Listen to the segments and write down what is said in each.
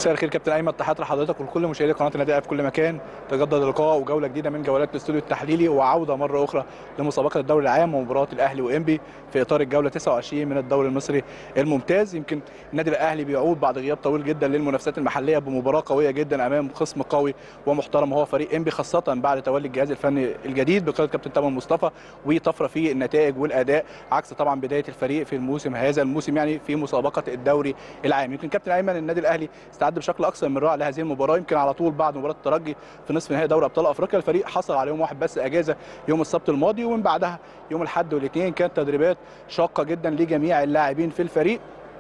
مساء الخير كابتن ايمن، تحياتي لحضرتك ولكل مشاهدي قناه النادي الاهلي في كل مكان. تجدد اللقاء وجوله جديده من جولات الاستوديو التحليلي وعوده مره اخرى لمسابقه الدوري العام ومباراه الاهلي وانبي في اطار الجوله 29 من الدوري المصري الممتاز. يمكن النادي الاهلي بيعود بعد غياب طويل جدا للمنافسات المحليه بمباراه قويه جدا امام خصم قوي ومحترم وهو فريق انبي، خاصه بعد تولي الجهاز الفني الجديد بقياده كابتن تامر مصطفى وطفره في النتائج والاداء عكس طبعا بدايه الفريق في هذا الموسم يعني في مسابقه الدوري العام. يمكن كابتن ايمن النادي الاهلي استعد بشكل اكثر من رائع لهذه المباراه. يمكن على طول بعد مباراه الترجي في نصف نهائي دوري ابطال افريقيا الفريق حصل على يوم واحد بس اجازه يوم السبت الماضي، ومن بعدها يوم الاحد والاثنين كانت تدريبات شاقه جدا لجميع اللاعبين في الفريق.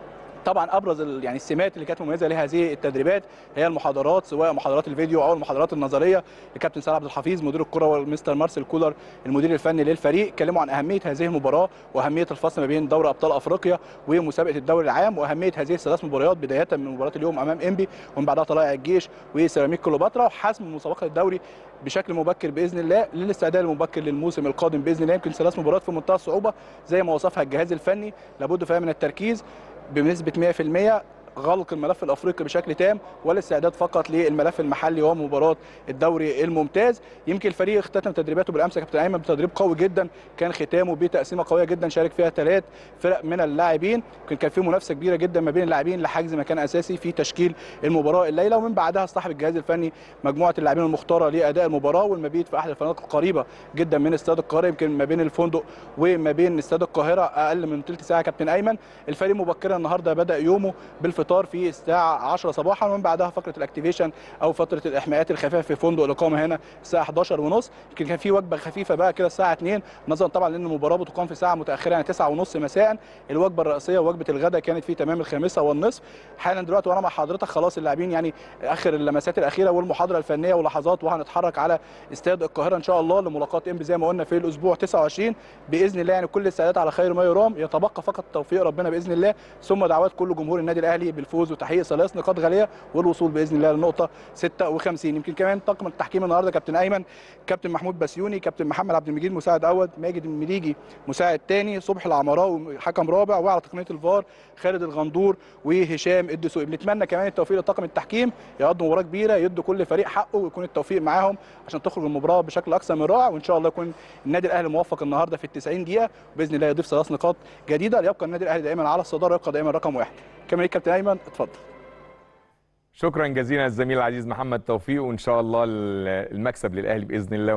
طبعا ابرز يعني السمات اللي كانت مميزه لهذه التدريبات هي المحاضرات، سواء محاضرات الفيديو او المحاضرات النظريه لكابتن سيد عبد الحفيظ مدير الكره والمستر مارسيل كولر المدير الفني للفريق. اتكلموا عن اهميه هذه المباراه واهميه الفصل ما بين دوري ابطال افريقيا ومسابقه الدوري العام واهميه هذه الثلاث مباريات بدايه من مباراه اليوم امام انبي ومن بعدها طلائع الجيش وسيراميك كليوباترا وحسم مسابقه الدوري بشكل مبكر باذن الله للاستعداد المبكر للموسم القادم باذن الله. يمكن ثلاث مباريات في منتهى الصعوبه زي ما وصفها الجهاز الفني، لابد فيها من التركيز بنسبه 100%، غلق الملف الافريقي بشكل تام والاستعداد فقط للملف المحلي ومباراه الدوري الممتاز. يمكن الفريق اختتم تدريباته بالامس يا كابتن ايمن بتدريب قوي جدا كان ختامه بتقسيمه قويه جدا شارك فيها ثلاث فرق من اللاعبين. كان في منافسه كبيره جدا ما بين اللاعبين لحجز مكان اساسي في تشكيل المباراه الليله، ومن بعدها اصطحب الجهاز الفني مجموعه اللاعبين المختاره لاداء المباراه والمبيت في احد الفنادق القريبه جدا من استاد القاهره. يمكن ما بين الفندق وما بين استاد القاهره اقل من ثلث ساعه كابتن ايمن. الفريق مبكرا النهارده بدا يومه بالفطار في الساعه 10 صباحا، ومن بعدها فقره الاكتيفيشن او فتره الاحماءات الخفيفه في فندق الاقامه هنا الساعه 11:30. يمكن كان في وجبه خفيفه بقى كده الساعه 2 نظرا طبعا لان المباراه بتقام في ساعه متاخره يعني 9:30 مساء. الوجبه الرئيسيه وجبه الغداء كانت في تمام 5:30. حالا دلوقتي وانا مع حضرتك خلاص اللاعبين يعني اخر اللمسات الاخيره والمحاضره الفنيه ولحظات وهنتحرك على استاد القاهره ان شاء الله لملاقاه انبي زي ما قلنا في الاسبوع 29 باذن الله. يعني كل الاستعدادات على خير ما يرام، يتبقى فقط توفيق ربنا باذن الله، ثم دعوات كل جمهور النادي الاهلي بالفوز وتحقيق ثلاث نقاط غاليه والوصول باذن الله للنقطه 56. يمكن كمان طاقم التحكيم النهارده كابتن ايمن كابتن محمود بسيوني، كابتن محمد عبد المجيد مساعد اول، ماجد المليجي مساعد ثاني، صبحي العمراوي حكم رابع، وعلى تقنيه الفار خالد الغندور وهشام الدسوقي. بنتمنى كمان التوفيق لطاقم التحكيم، يقدموا مباراه كبيره يدوا كل فريق حقه ويكون التوفيق معاهم عشان تخرج المباراه بشكل اكثر من رائع، وان شاء الله يكون النادي الاهلي موفق النهارده في ال 90 دقيقه باذن الله يضيف ثلاث نقاط جديده ليبقى النادي الاهلي دائما على الصداره ويبقى دائما رقم واحد. كمان كابتن ايمن اتفضل. شكرا جزيلا الزميل العزيز محمد توفيق، وان شاء الله المكسب للاهلي باذن الله.